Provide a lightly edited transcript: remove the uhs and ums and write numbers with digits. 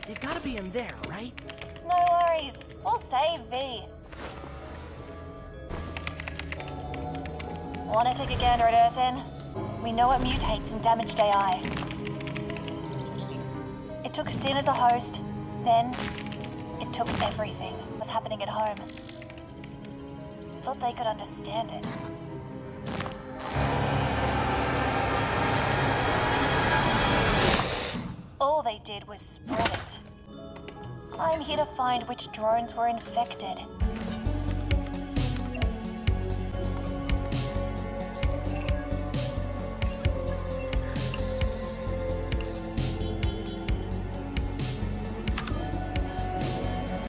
They've gotta be in there, right? No worries. We'll save V. Wanna take a gander at Earthin? We know it mutates and damaged AI. It took Sin as a host, then it took everything that was happening at home. Thought they could understand it. All they did was spread it. I'm here to find which drones were infected